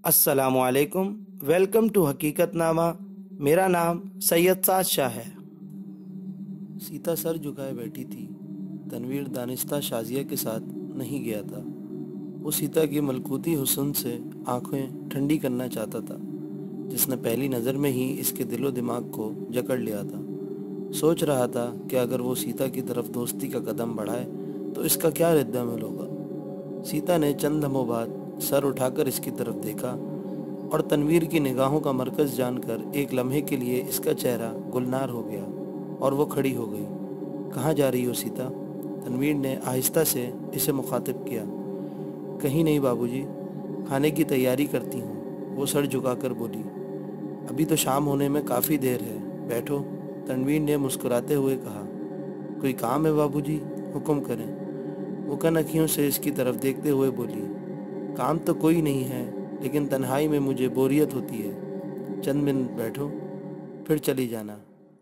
अस्सलामु अलैकुम। Welcome to हकीकत नामा। मेरा नाम सैयद साद शाह है। सीता सर झुकाए बैठी थी। तनवीर दानिस्ता शाजिया के साथ नहीं गया था। वो सीता की मलकूती हुस्न से आंखें ठंडी करना चाहता था, जिसने पहली नज़र में ही इसके दिलो दिमाग को जकड़ लिया था। सोच रहा था कि अगर वो सीता की तरफ दोस्ती का कदम बढ़ाए तो इसका क्या रद्द-अमल होगा। सीता ने चंद लम्हों बाद सर उठाकर इसकी तरफ देखा और तनवीर की निगाहों का मरकज़ जानकर एक लम्हे के लिए इसका चेहरा गुलनार हो गया और वो खड़ी हो गई। कहाँ जा रही हो सीता? तनवीर ने आहिस्ता से इसे मुखातिब किया। कहीं नहीं बाबूजी, खाने की तैयारी करती हूँ, वो सर झुकाकर बोली। अभी तो शाम होने में काफ़ी देर है, बैठो, तनवीर ने मुस्कुराते हुए कहा। कोई काम है बाबूजी? हुक्म करें, वो कनखियों से इसकी तरफ देखते हुए बोली। काम तो कोई नहीं है, लेकिन तन्हाई में मुझे बोरियत होती है। चंद मिनट बैठो, फिर चली जाना।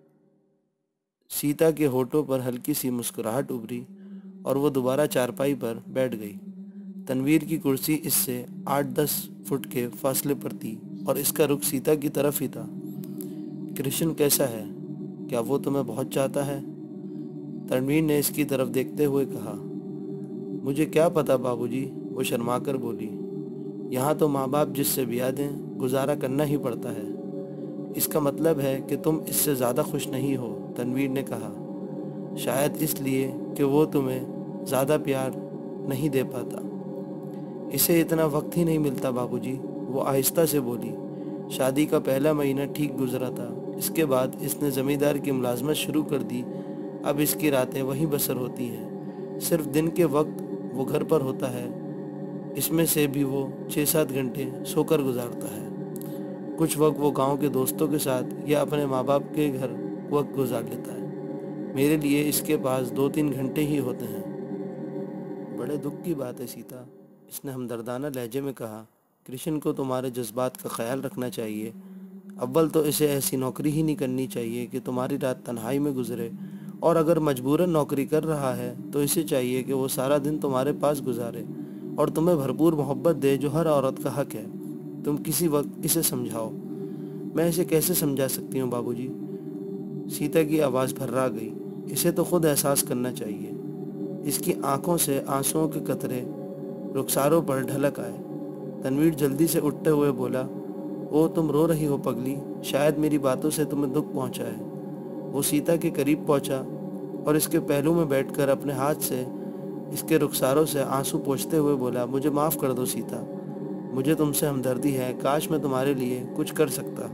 सीता के होठों पर हल्की सी मुस्कुराहट उभरी और वो दोबारा चारपाई पर बैठ गई। तनवीर की कुर्सी इससे 8-10 फुट के फासले पर थी और इसका रुख सीता की तरफ ही था। कृष्ण कैसा है? क्या वो तुम्हें बहुत चाहता है? तनवीर ने इसकी तरफ देखते हुए कहा। मुझे क्या पता बाबूजी, वो शर्माकर बोली। यहाँ तो माँ बाप जिससे ब्याह दें गुजारा करना ही पड़ता है। इसका मतलब है कि तुम इससे ज़्यादा खुश नहीं हो, तनवीर ने कहा। शायद इसलिए कि वो तुम्हें ज़्यादा प्यार नहीं दे पाता। इसे इतना वक्त ही नहीं मिलता बाबूजी, वो आहिस्ता से बोली। शादी का पहला महीना ठीक गुजरा था। इसके बाद इसने ज़मींदार की मुलाजमत शुरू कर दी। अब इसकी रातें वहीं बसर होती हैं। सिर्फ दिन के वक्त वो घर पर होता है, इसमें से भी वो 6-7 घंटे सोकर गुजारता है। कुछ वक्त वो गांव के दोस्तों के साथ या अपने माँ बाप के घर वक्त गुजार लेता है। मेरे लिए इसके पास 2-3 घंटे ही होते हैं। बड़े दुख की बात है सीता, इसने हमदर्दाना लहजे में कहा। कृष्ण को तुम्हारे जज्बात का ख्याल रखना चाहिए। अव्वल तो इसे ऐसी नौकरी ही नहीं करनी चाहिए कि तुम्हारी रात तन्हाई में गुजरे, और अगर मजबूरन नौकरी कर रहा है तो इसे चाहिए कि वो सारा दिन तुम्हारे पास गुजारे और तुम्हें भरपूर मोहब्बत दे, जो हर औरत का हक है। तुम किसी वक्त इसे समझाओ। मैं इसे कैसे समझा सकती हूँ बाबूजी? सीता की आवाज़ भर्रा गई। इसे तो खुद एहसास करना चाहिए। इसकी आंखों से आंसुओं के कतरे रुखसारों पर ढलक आए। तनवीर जल्दी से उठते हुए बोला। ओ, तुम रो रही हो पगली, शायद मेरी बातों से तुम्हें दुख पहुँचा है। वो सीता के करीब पहुँचा और इसके पहलू में बैठकर अपने हाथ से इसके रुखसारों से आंसू पोंछते हुए बोला। मुझे माफ़ कर दो सीता, मुझे तुमसे हमदर्दी है। काश मैं तुम्हारे लिए कुछ कर सकता।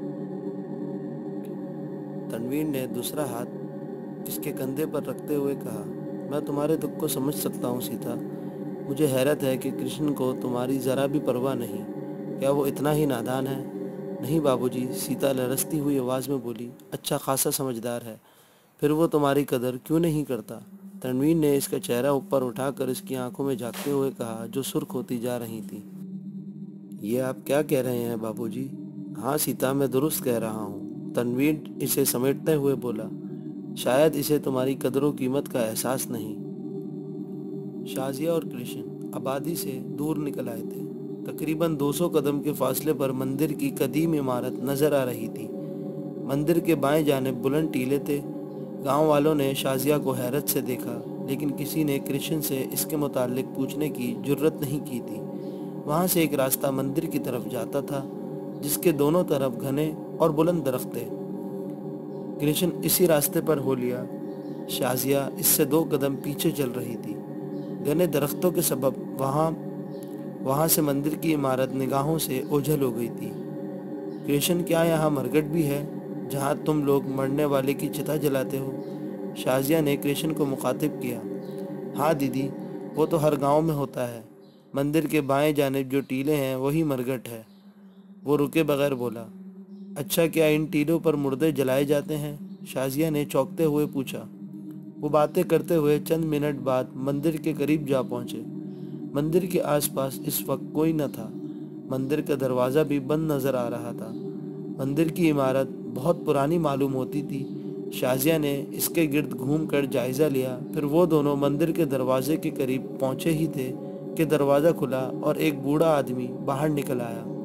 तनवीर ने दूसरा हाथ इसके कंधे पर रखते हुए कहा। मैं तुम्हारे दुख को समझ सकता हूँ सीता। मुझे हैरत है कि कृष्ण को तुम्हारी ज़रा भी परवाह नहीं। क्या वो इतना ही नादान है? नहीं बाबूजी, सीता लरसती हुई आवाज़ में बोली। अच्छा खासा समझदार है, फिर वो तुम्हारी कदर क्यों नहीं करता? तनवीर ने इसका चेहरा ऊपर उठाकर इसकी आंखों में झांकते हुए कहा, जो सुर्ख होती जा रही थी। ये आप क्या कह रहे हैं बाबूजी? हाँ सीता, मैं दुरुस्त कह रहा हूँ, तनवीर इसे समेटते हुए बोला। शायद इसे तुम्हारी कदरों कीमत का एहसास नहीं। शाजिया और कृष्ण आबादी से दूर निकल आए थे। तकरीबन 200 कदम के फासले पर मंदिर की कदीम इमारत नजर आ रही थी। मंदिर के बाएं जानिब बुलंद टीले थे। गांव वालों ने शाजिया को हैरत से देखा, लेकिन किसी ने कृष्ण से इसके मुताल्लिक पूछने की जुर्रत नहीं की थी। वहां से एक रास्ता मंदिर की तरफ जाता था, जिसके दोनों तरफ घने और बुलंद दरख्त थे। कृष्ण इसी रास्ते पर हो लिया। शाजिया इससे 2 कदम पीछे चल रही थी। घने दरख्तों के सबब वहां से मंदिर की इमारत निगाहों से ओझल हो गई थी। कृष्ण, क्या यहाँ मरघट भी है जहाँ तुम लोग मरने वाले की चिता जलाते हो? शाजिया ने कृष्ण को मुखातिब किया। हाँ दीदी, वो तो हर गांव में होता है। मंदिर के बाएं जानिब जो टीले हैं वही मरघट है, वो रुके बगैर बोला। अच्छा, क्या इन टीलों पर मुर्दे जलाए जाते हैं? शाजिया ने चौंकते हुए पूछा। वो बातें करते हुए चंद मिनट बाद मंदिर के करीब जा पहुंचे। मंदिर के आसपास इस वक्त कोई न था। मंदिर का दरवाज़ा भी बंद नज़र आ रहा था। मंदिर की इमारत बहुत पुरानी मालूम होती थी। शाजिया ने इसके गिर्द घूमकर जायज़ा लिया। फिर वो दोनों मंदिर के दरवाजे के करीब पहुंचे ही थे कि दरवाज़ा खुला और एक बूढ़ा आदमी बाहर निकल आया।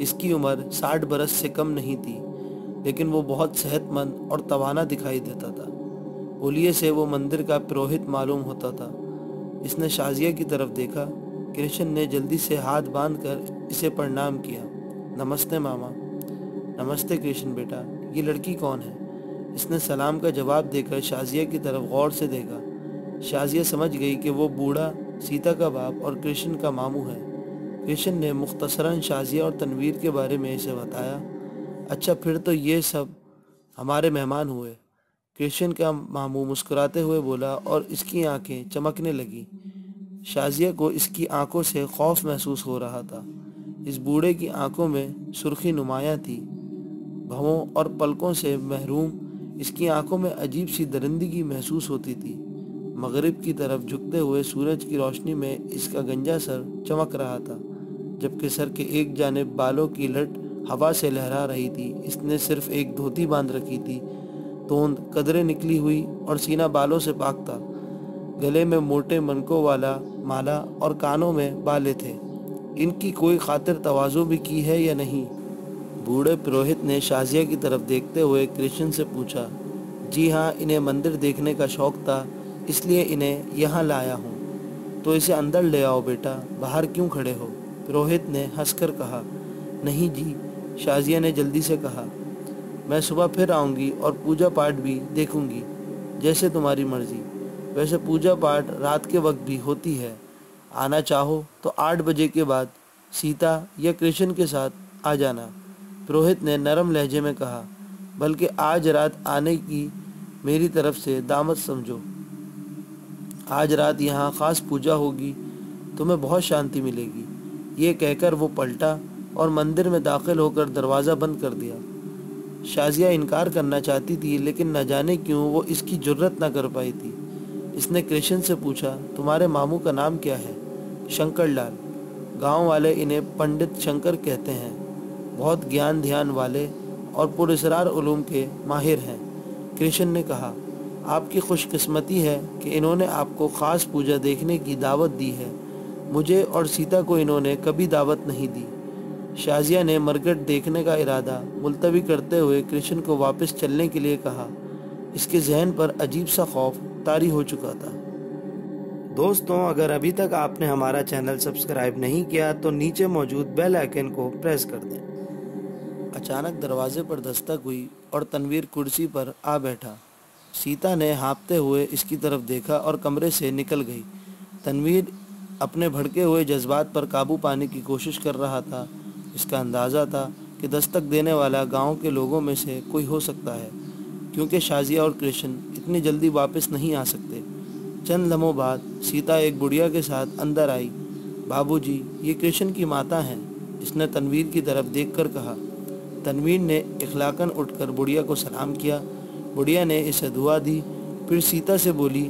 اس کی عمر 60 برس سے کم نہیں تھی، لیکن وہ بہت صحت مند اور توانا دکھائی دیتا تھا۔ اولیے سے وہ مندر کا پروہت معلوم ہوتا تھا۔ اس نے شازیہ کی طرف دیکھا۔ کرشن نے جلدی سے ہاتھ باندھ کر اسے پرنام کیا۔ نمستے ماما۔ نمستے کرشن بیٹا، یہ لڑکی کون ہے؟ اس نے سلام کا جواب دے کر شازیہ کی طرف غور سے دیکھا۔ شازیہ سمجھ گئی کہ وہ بوڑھا سیتا کا باپ اور کرشن کا ماموں ہے۔ کرشن نے مختصراً شازیہ اور تنویر کے بارے میں اسے بتایا۔ اچھا، پھر تو یہ سب ہمارے مہمان ہوئے، کرشن کا ماموں مسکراتے ہوئے بولا اور اس کی آنکھیں چمکنے لگیں۔ شازیہ کو اس کی آنکھوں سے خوف محسوس ہو رہا تھا۔ اس بوڑھے کی آنکھوں میں سرخی نمایاں تھی، بھووں اور پلکوں سے محروم۔ اس کی آنکھوں میں عجیب سی درندگی محسوس ہوتی تھی۔ مغرب کی طرف جھکتے ہوئے سورج کی روشنی میں اس کا گنجا سر چمک رہا تھا، جبکہ سر کے ایک جانب بالوں کی لٹ ہوا سے لہرا رہی تھی۔ اس نے صرف ایک دھوتی باندھ رکھی تھی، توند قدریں نکلی ہوئی اور سینہ بالوں سے پاک تھا۔ گلے میں موٹے منکوں والا مالا اور کانوں میں بالیں تھے۔ ان کی کوئی خاطر تواضع بھی کی ہے یا نہیں؟ بوڑھے پروہت نے شازیہ کی طرف دیکھتے ہوئے کرشن سے پوچھا۔ جی ہاں، انہیں مندر دیکھنے کا شوق تھا، اس لیے انہیں یہاں لایا ہوں۔ تو اسے اندر لے آؤ بیٹا، باہر کیوں کھڑے ہو؟ پروہت نے ہنس کر کہا۔ نہیں جی، شازیہ نے جلدی سے کہا، میں صبح پھر آؤں گی اور پوجا پاٹ بھی دیکھوں گی، جیسے تمہاری مرضی۔ ویسے پوجا پاٹ رات کے وقت بھی ہوتی ہے، آنا چاہو تو 8 بجے کے بعد سیتا یا کرشن کے ساتھ آ جانا۔ پروہت نے نرم لہجے میں کہا، بلکہ آج رات آنے کی میری طرف سے دعوت سمجھو۔ آج رات یہاں خاص پوجا ہوگی، تمہیں بہت شانتی ملے گی۔ یہ کہہ کر وہ پلٹا اور مندر میں داخل ہو کر دروازہ بند کر دیا۔ شازیہ انکار کرنا چاہتی تھی، لیکن نہ جانے کیوں وہ اس کی جرت نہ کر پائی تھی۔ اس نے کرشن سے پوچھا، تمہارے ماموں کا نام کیا ہے؟ شنکر لال، گاؤں والے انہیں پنڈت شنکر کہتے ہیں۔ بہت گیان دھیان والے اور پراسرار علوم کے ماہر ہیں۔ کرشن نے کہا، آپ کی خوش قسمتی ہے کہ انہوں نے آپ کو خاص پوجا دیکھنے کی دعوت دی ہے، مجھے اور سیتا کو انہوں نے کبھی دعوت نہیں دی۔ شازیہ نے مرگٹ دیکھنے کا ارادہ ملتوی کرتے ہوئے کرشن کو واپس چلنے کے لیے کہا۔ اس کے ذہن پر عجیب سا خوف طاری ہو چکا تھا۔ دوستوں، اگر ابھی تک آپ نے ہمارا چینل سبسکرائب نہیں کیا تو نیچے موجود بیل آئیکن کو پریس کر دیں۔ اچانک دروازے پر دستک ہوئی اور تنویر کرسی پر آ بیٹھا۔ سیتا نے ہانپتے ہوئے اس کی طرف دیکھا اور کمرے سے نکل گئی۔ تنویر اپنے بھڑکے ہوئے جذبات پر قابو پانے کی کوشش کر رہا تھا۔ اس کا اندازہ تھا کہ دستک دینے والا گاؤں کے لوگوں میں سے کوئی ہو سکتا ہے، کیونکہ شازیہ اور کرشن اتنی جلدی واپس نہیں آ سکتے۔ چند لمحوں بعد سیتا ایک بڑھیا کے ساتھ اندر آئی۔ بابو جی، یہ کرشن کی ماتا ہیں، اس نے تنویر کی طرف دیکھ کر کہا۔ تنویر نے اخلاقاً اٹھ کر بڑھیا کو سلام کیا۔ بڑھیا نے اسے دعا دی، پھر سیتا سے بولی،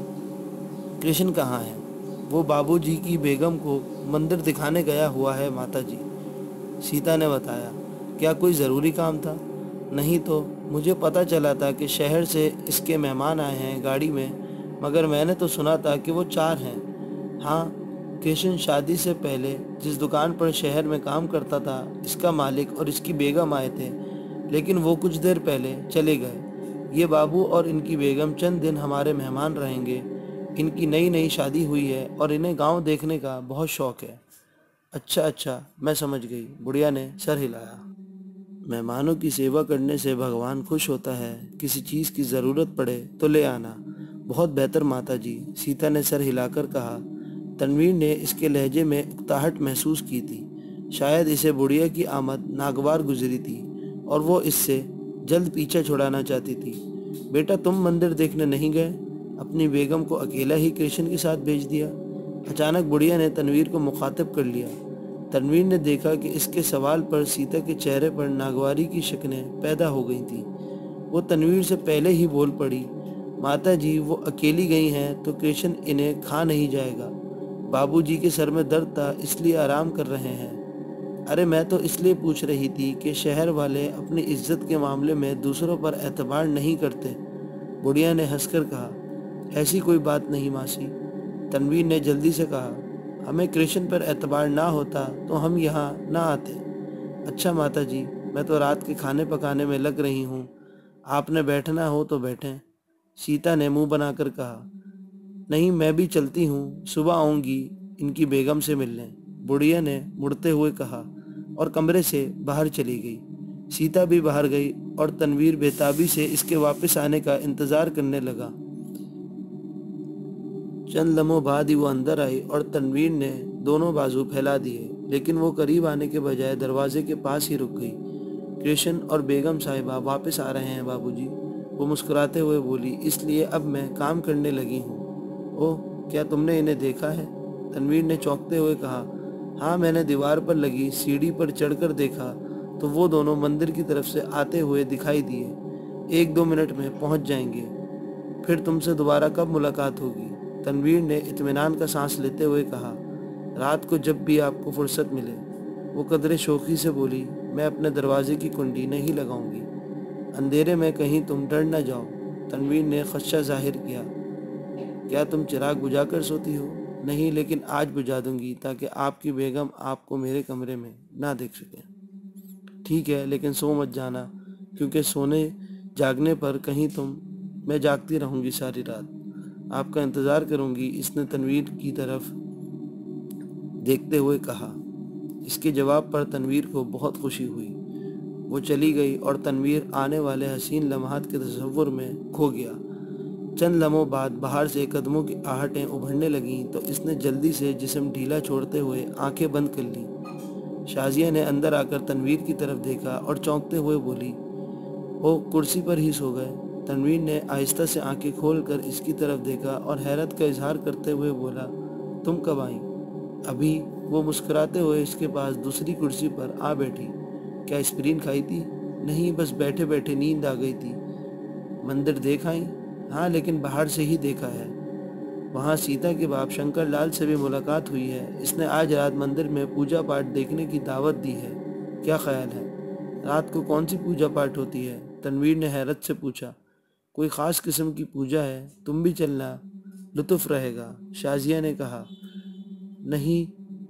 کرشن کہاں ہے؟ وہ بابو جی کی بیگم کو مندر دکھانے گیا ہوا ہے ماتا جی، سیتا نے بتایا۔ کیا کوئی ضروری کام تھا؟ نہیں تو مجھے پتہ چلا تھا کہ شہر سے اس کے مہمان آئے ہیں گاڑی میں، مگر میں نے تو سنا تھا کہ وہ 4 ہیں۔ ہاں، کرشن شادی سے پہلے جس دکان پر شہر میں کام کرتا تھا، اس کا مالک اور اس کی بیگم آئے تھے، لیکن وہ کچھ دیر پہلے چلے گئے۔ یہ بابو اور ان کی بیگم چند دن ہمارے مہمان رہیں گے۔ ان کی نئی شادی ہوئی ہے اور انہیں گاؤں دیکھنے کا بہت شوق ہے۔ اچھا، میں سمجھ گئی، بڑھیا نے سر ہلایا۔ مہمانوں کی سیوا کرنے سے بھگوان خوش ہوتا ہے، کسی چیز کی ضرورت پڑے تو لے آنا۔ بہت بہتر ماتا جی، سیتا نے سر ہلا کر کہا۔ تنویر نے اس کے لہجے میں اکتاہٹ محسوس کی تھی۔ شاید اسے بڑھیا کی آمد ناگوار گزری تھی اور وہ اس سے جلد پیچھا چھڑانا چاہتی تھی۔ بیٹا، تم مندر دیکھنے نہیں گئے؟ اپنی بیگم کو اکیلا ہی کرشن کے ساتھ بھیج دیا؟ اچانک بڑھیا نے تنویر کو مخاطب کر لیا۔ تنویر نے دیکھا کہ اس کے سوال پر سیتا کے چہرے پر ناگواری کی شکنیں پیدا ہو گئی تھیں۔ وہ تنویر سے پہلے ہی بول پڑی، ماتا جی، وہ اکیلی گئی ہیں تو کرشن انہیں کھا نہیں جائے گا۔ بابو جی کے سر میں درد تھا، اس لیے آرام کر رہے ہیں۔ ارے میں تو اس لیے پوچھ رہی تھی کہ شہر والے اپنی عزت کے معاملے میں دوسروں پر اعتبار نہیں کرتے۔ بڑھیا نے ہنس کر کہا، ایسی کوئی بات نہیں ماسی۔ تنویر نے جلدی سے کہا، ہمیں کرشن پر اعتبار نہ ہوتا تو ہم یہاں نہ آتے۔ अच्छा माता जी, मैं तो रात के खाने पकाने में लग रही हूँ, आपने बैठना हो तो बैठें। सीता ने मुंह बनाकर कहा। नहीं, मैं भी चलती हूँ, सुबह आऊँगी इनकी बेगम से मिलने, बुढ़िया ने मुड़ते हुए कहा और कमरे से बाहर चली गई। सीता भी बाहर गई और तनवीर बेताबी से इसके वापस आने का इंतज़ार करने लगा। चंद लम्हों बाद ही वो अंदर आई और तनवीर ने दोनों बाजू फैला दिए, लेकिन वो करीब आने के बजाय दरवाजे के पास ही रुक गई। कृष्ण और बेगम साहिबा वापस आ रहे हैं बाबूजी, वो मुस्कुराते हुए बोली, इसलिए अब मैं काम करने लगी हूँ। ओह, क्या तुमने इन्हें देखा है? तनवीर ने चौंकते हुए कहा। हाँ, मैंने दीवार पर लगी सीढ़ी पर चढ़कर देखा तो वो दोनों मंदिर की तरफ से आते हुए दिखाई दिए। 1-2 मिनट में पहुंच जाएंगे। फिर तुमसे दोबारा कब मुलाकात होगी? तनवीर ने इत्मीनान का सांस लेते हुए कहा। रात को जब भी आपको फुर्सत मिले। वो कदरे शौकी से बोली, मैं अपने दरवाजे की कुंडी नहीं लगाऊंगी, अंधेरे में कहीं तुम डर न जाओ। तनवीर ने खदशा जाहिर किया। क्या तुम चिराग बुझाकर सोती हो? नहीं, लेकिन आज बुझा दूंगी ताकि आपकी बेगम आपको मेरे कमरे में ना देख सके। ठीक है, लेकिन सो मत जाना, क्योंकि सोने जागने पर कहीं मैं जागती रहूंगी सारी रात। आपका इंतज़ार करूंगी, इसने तनवीर की तरफ देखते हुए कहा। इसके जवाब पर तनवीर को बहुत खुशी हुई। वो चली गई और तनवीर आने वाले हसीन लम्हात के तसव्वुर में खो गया। चंद लम्हों बाद बाहर से कदमों की आहटें उभरने लगीं तो इसने जल्दी से जिस्म ढीला छोड़ते हुए आंखें बंद कर लीं। शाजिया ने अंदर आकर तनवीर की तरफ देखा और चौंकते हुए बोली, ओ, कुर्सी पर ही सो गए? तनवीर ने आहिस्ता से आंखें खोलकर इसकी तरफ देखा और हैरत का इजहार करते हुए बोला, तुम कब आई? अभी। वो मुस्कुराते हुए इसके पास दूसरी कुर्सी पर आ बैठी। क्या एस्पिरिन खाई थी? नहीं, बस बैठे बैठे नींद आ गई थी। मंदिर देख आई? हाँ, लेकिन बाहर से ही देखा है। वहाँ सीता के बाप शंकर लाल से भी मुलाकात हुई है। इसने आज रात मंदिर में पूजा पाठ देखने की दावत दी है। क्या ख्याल है? रात को कौन सी पूजा पाठ होती है? तनवीर ने हैरत से पूछा। कोई ख़ास किस्म की पूजा है, तुम भी चलना, लुत्फ़ रहेगा, शाजिया ने कहा। नहीं,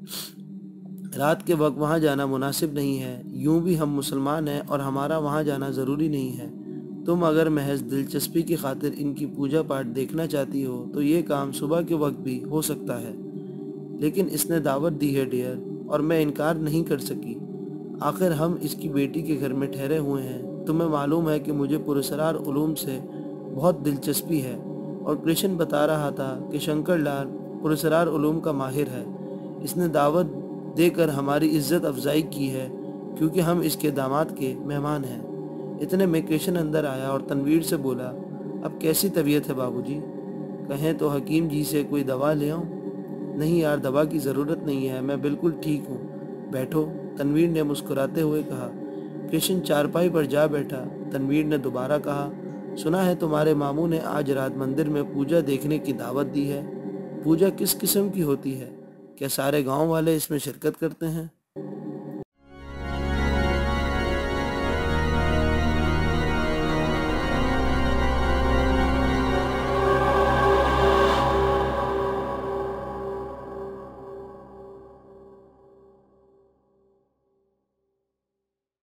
रात के वक्त वहाँ जाना मुनासिब नहीं है। यूं भी हम मुसलमान हैं और हमारा वहाँ जाना ज़रूरी नहीं है। तुम अगर महज दिलचस्पी की खातिर इनकी पूजा पाठ देखना चाहती हो तो ये काम सुबह के वक्त भी हो सकता है, लेकिन इसने दावत दी है डियर, और मैं इनकार नहीं कर सकी। आखिर हम इसकी बेटी के घर में ठहरे हुए हैं। तुम्हें मालूम है कि मुझे पुरस्रार उलूम से बहुत दिलचस्पी है, और कृष्ण बता रहा था कि शंकर लाल पुरस्रार उलूम का माहिर है। इसने दावत देकर हमारी इज्जत अफजाई की है क्योंकि हम इसके दामाद के मेहमान हैं। इतने में कृष्ण अंदर आया और तनवीर से बोला, अब कैसी तबीयत है बाबूजी? कहें तो हकीम जी से कोई दवा ले आऊं? नहीं यार, दवा की ज़रूरत नहीं है, मैं बिल्कुल ठीक हूँ, बैठो, तनवीर ने मुस्कुराते हुए कहा। कृष्ण चारपाई पर जा बैठा। तनवीर ने दोबारा कहा, सुना है तुम्हारे मामू ने आज रात मंदिर में पूजा देखने की दावत दी है। पूजा किस किस्म की होती है? क्या सारे गांव वाले इसमें शिरकत करते हैं?